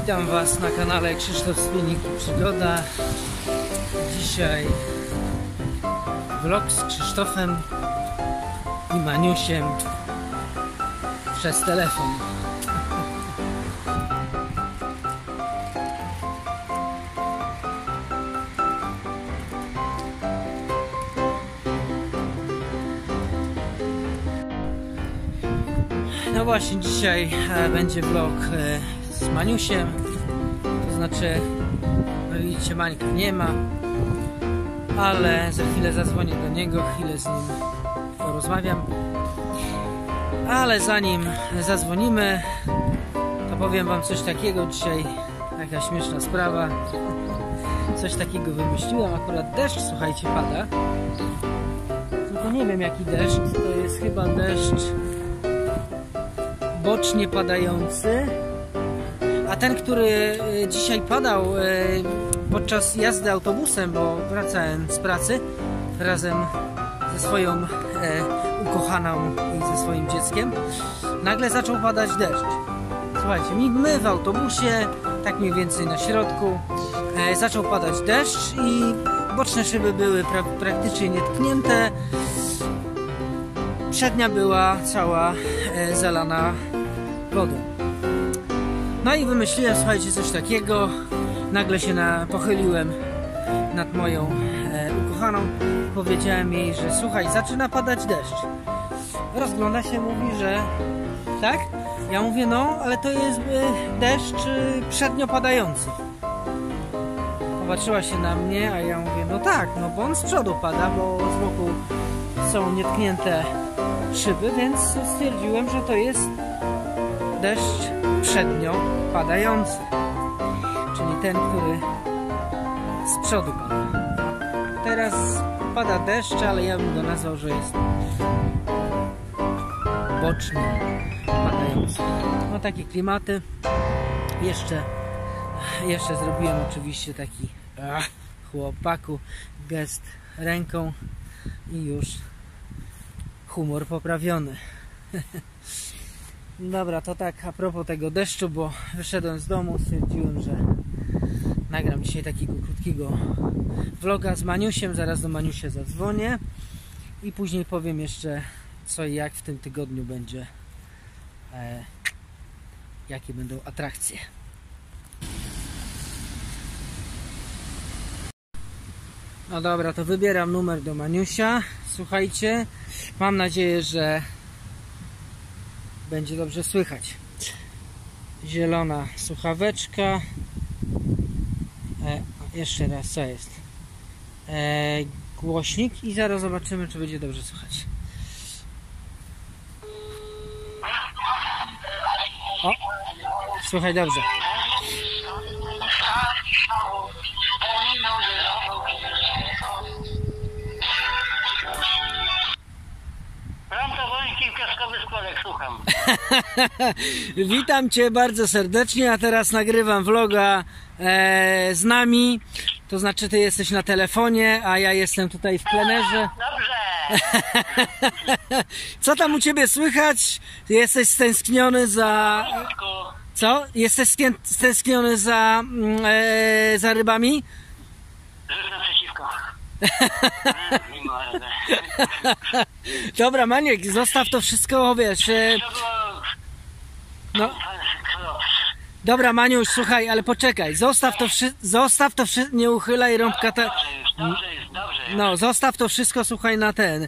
Witam Was na kanale Krzysztof Spiennik i Przygoda. Dzisiaj vlog z Krzysztofem i Maniusiem przez telefon. No właśnie, dzisiaj będzie vlog z Maniusiem, to znaczy, no widzicie, Mańka nie ma, ale za chwilę zadzwonię do niego, chwilę z nim porozmawiam, ale zanim zadzwonimy, to powiem Wam coś takiego. Dzisiaj taka śmieszna sprawa, coś takiego wymyśliłem. Akurat deszcz, słuchajcie, pada, tylko nie wiem jaki deszcz, to jest chyba deszcz bocznie padający, a ten, który dzisiaj padał podczas jazdy autobusem, bo wracałem z pracy razem ze swoją ukochaną i ze swoim dzieckiem, nagle zaczął padać deszcz. Słuchajcie, my w autobusie, tak mniej więcej na środku, zaczął padać deszcz i boczne szyby były praktycznie nietknięte. Przednia była cała zalana wodą. No i wymyśliłem, słuchajcie, coś takiego. Nagle się pochyliłem nad moją ukochaną. Powiedziałem jej, że słuchaj, zaczyna padać deszcz. Rozgląda się, mówi, że tak? Ja mówię, no, ale to jest deszcz przednio padający. Popatrzyła się na mnie, a ja mówię, no tak, no bo on z przodu pada, bo z boku są nietknięte szyby, więc stwierdziłem, że to jest deszcz przednio padający, czyli ten, który z przodu pada. Teraz pada deszcz, ale ja bym go nazwał, że jest bocznie padający. No takie klimaty. Jeszcze zrobiłem oczywiście taki chłopaku gest ręką i już humor poprawiony. Dobra, to tak a propos tego deszczu, bo wyszedłem z domu, stwierdziłem, że nagram dzisiaj takiego krótkiego vloga z Maniusiem, zaraz do Maniusia zadzwonię i później powiem jeszcze co i jak w tym tygodniu będzie, jakie będą atrakcje. No dobra, to wybieram numer do Maniusia. Słuchajcie, mam nadzieję, że będzie dobrze słychać. Zielona słuchaweczka. Jeszcze raz, co jest? Głośnik i zaraz zobaczymy, czy będzie dobrze słychać. O, słuchaj dobrze. Słucham. Witam Cię bardzo serdecznie, a teraz nagrywam vloga z nami, to znaczy Ty jesteś na telefonie, a ja jestem tutaj w plenerze. Dobrze. Co tam u Ciebie słychać? Jesteś stęskniony za... Co? Jesteś stęskniony za rybami? Jestem przeciwko. Dobra, Maniek, zostaw to wszystko, wiesz. No. Dobra, Maniuś, słuchaj, ale poczekaj. Zostaw to wszystko, nie uchylaj rąbka. Dobrze jest. No, zostaw to wszystko, słuchaj, na ten.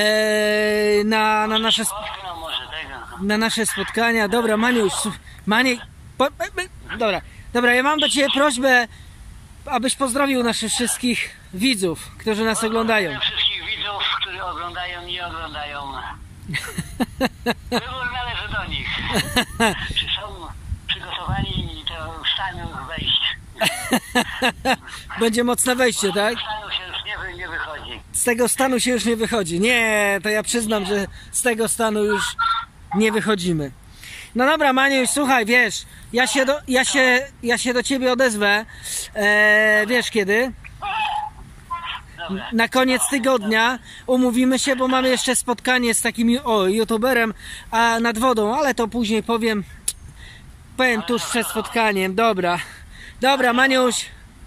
Na nasze spotkania. Dobra, Maniuś, Maniek. Dobra, ja mam do Ciebie prośbę, abyś pozdrowił naszych wszystkich widzów, którzy nas oglądają. Wszystkich widzów, którzy oglądają i oglądają. Wybór należy do nich. Czy są przygotowani do stanu wejść? Będzie mocne wejście, tak? Z stanu się już nie wychodzi. Z tego stanu się już nie wychodzi. Nie, to ja przyznam, że z tego stanu już nie wychodzimy. No dobra, Maniuś, słuchaj, wiesz, ja się do Ciebie odezwę, wiesz kiedy? Na koniec tygodnia umówimy się, bo mamy jeszcze spotkanie z takim youtuberem nad wodą, ale to później powiem. powiem, tuż przed spotkaniem. Dobra. Dobra, Maniuś.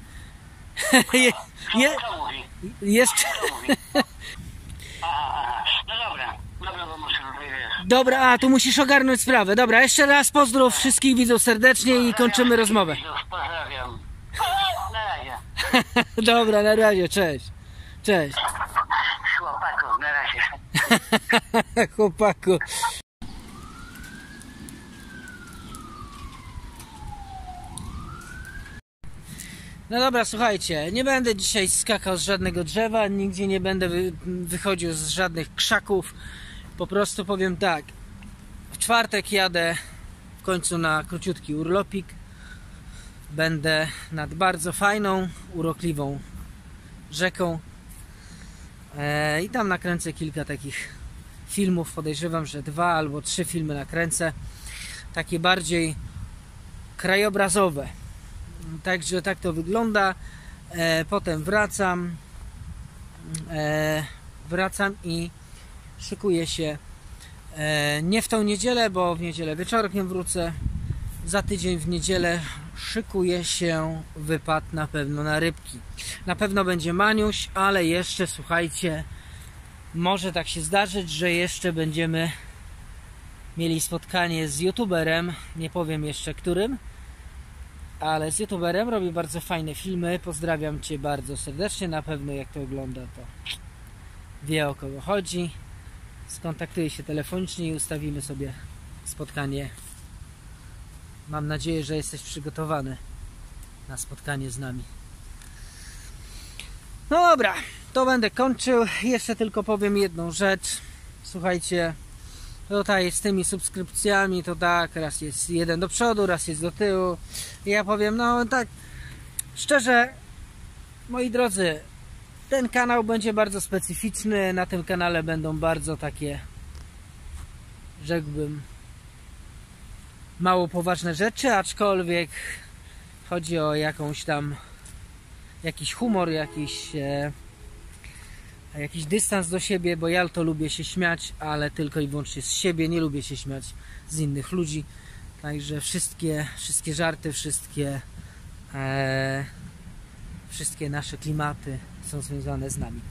Co mówi? Jeszcze... Co mówi? No dobra, bo muszę wiesz. Dobra, a tu musisz ogarnąć sprawę. Dobra, jeszcze raz pozdrów wszystkich widzów serdecznie i kończymy rozmowę. Pozdrawiam. Na razie. Dobra, na razie, cześć. Cześć. Chłopaku, na razie. Chłopaku. No dobra, słuchajcie, nie będę dzisiaj skakał z żadnego drzewa, nigdzie nie będę wychodził z żadnych krzaków. Po prostu powiem tak, w czwartek jadę w końcu na króciutki urlopik. Będę nad bardzo fajną, urokliwą rzeką i tam nakręcę kilka takich filmów. Podejrzewam, że 2 albo 3 filmy nakręcę, takie bardziej krajobrazowe. Także tak to wygląda. Potem wracam i szykuję się nie w tą niedzielę, bo w niedzielę wieczorkiem wrócę. Za tydzień w niedzielę szykuje się wypad na pewno na rybki. Na pewno będzie Maniuś, ale jeszcze słuchajcie, może tak się zdarzyć, że jeszcze będziemy mieli spotkanie z youtuberem, nie powiem jeszcze którym, ale z youtuberem, robi bardzo fajne filmy. Pozdrawiam Cię bardzo serdecznie, na pewno jak to ogląda, to wie, o kogo chodzi. Skontaktuję się telefonicznie i ustawimy sobie spotkanie. Mam nadzieję, że jesteś przygotowany na spotkanie z nami. No dobra, to będę kończył. Jeszcze tylko powiem jedną rzecz. Słuchajcie, tutaj z tymi subskrypcjami to tak, raz jest jeden do przodu, raz jest do tyłu. I ja powiem, no tak szczerze, moi drodzy, ten kanał będzie bardzo specyficzny. Na tym kanale będą bardzo takie, rzekłbym, mało poważne rzeczy, aczkolwiek chodzi o jakąś tam, jakiś humor, jakiś dystans do siebie, bo ja to lubię się śmiać, ale tylko i wyłącznie z siebie, nie lubię się śmiać z innych ludzi. Także wszystkie żarty, wszystkie nasze klimaty są związane z nami.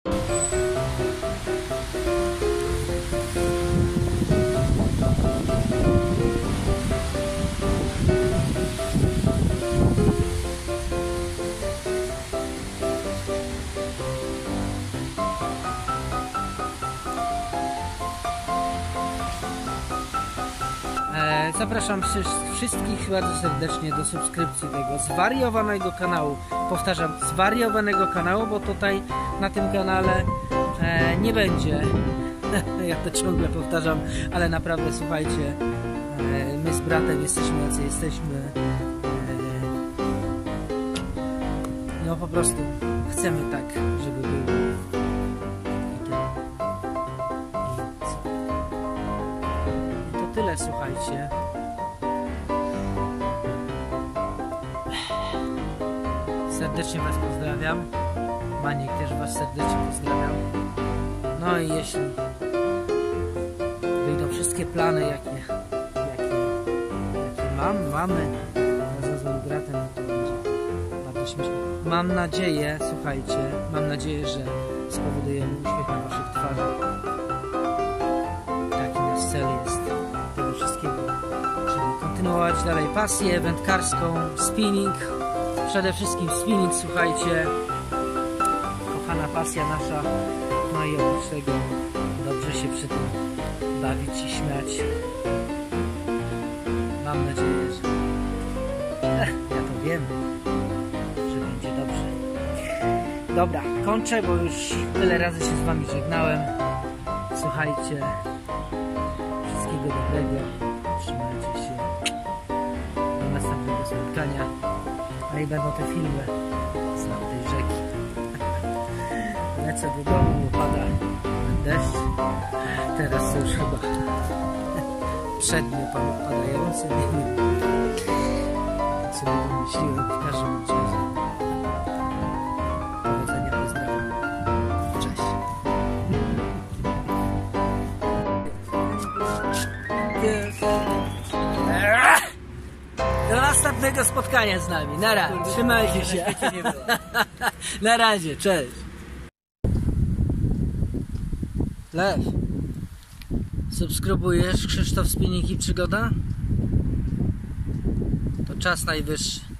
Zapraszam wszystkich bardzo serdecznie do subskrypcji tego zwariowanego kanału. Powtarzam, zwariowanego kanału, bo tutaj na tym kanale nie będzie, ja to ciągle powtarzam, ale naprawdę słuchajcie, my z bratem jesteśmy jacy jesteśmy, no po prostu chcemy tak, żeby było. Tyle, słuchajcie. Serdecznie Was pozdrawiam. Maniek też Was serdecznie pozdrawiam. No i jeśli wyjdą wszystkie plany, jakie mamy razem z moim bratem, to będzie bardzo śmieszne. Mam nadzieję, słuchajcie, mam nadzieję, że spowodujemy uśmiech na Waszych twarzach. Taki nasz cel jest. Wszystkiego, czyli kontynuować dalej pasję wędkarską, spinning, przede wszystkim spinning, słuchajcie, kochana pasja nasza, no i oprócz tego dobrze się przy tym bawić i śmiać. Mam nadzieję, że ja to wiem, że będzie dobrze. Dobra, kończę, bo już tyle razy się z Wami żegnałem. Słuchajcie, wszystkiego dobrego, trzymajcie się, do następnego spotkania, a i będą te filmy z tej rzeki. Lecę do domu, bo pada deszcz, teraz to już chyba przednio padający, nie wiem, tak sobie pomyśliłem, w każdym razie. Powodzenia, pozdrawiam, cześć. Do następnego spotkania z nami. Na razie. Trzymajcie się. Na razie. Cześć. Lew. Subskrybujesz Krzysztof Spiniki Przygoda? To czas najwyższy.